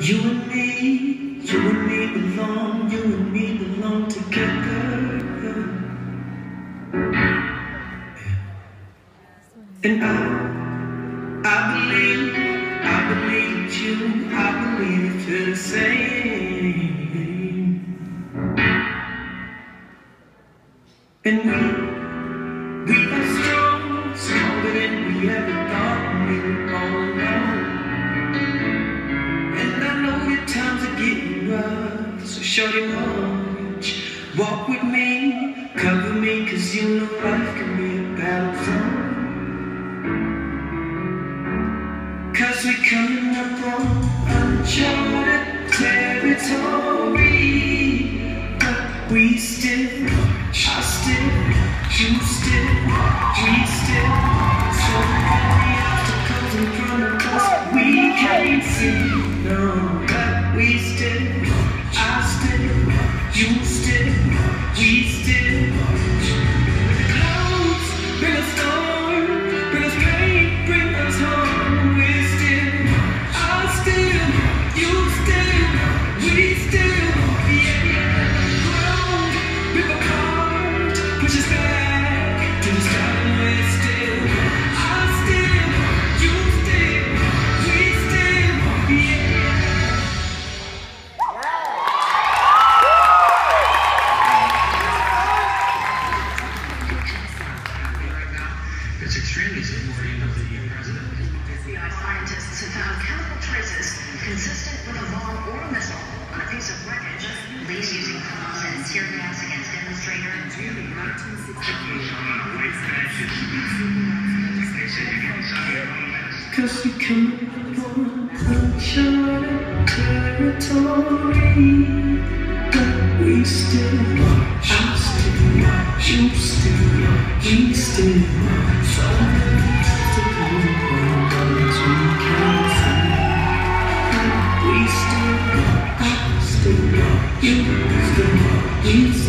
You and me belong together. And I believe you, I believe you feel the same. And we are strong, stronger than we ever thought we were all alone. And I know your times are getting rough, so shorty march, walk with me, cover me, 'cause you know life can be a battle zone. 'Cause we coming up on uncharted territory, but we still, I still, you still, we still. So many obstacles in front of us we can't see, no. But we still, I still, you still, we still. The clouds bring us storm, bring us pain, bring us harm. We're still, I still, you still, we still. Yeah, yeah. Ground, rip apart, push us back to the start, and we're still, I still, you still, we still. Yeah. It's extremely supporting of the president. FBI scientists have found chemical traces consistent with a bomb or a missile on a piece of wreckage. Police using bombs and tear gas against demonstrators. Cause we coming upon uncharted territory, but we still, I still, you still, we still. So many obstacles in front of us we can't see, but we still, I still, you still, we still.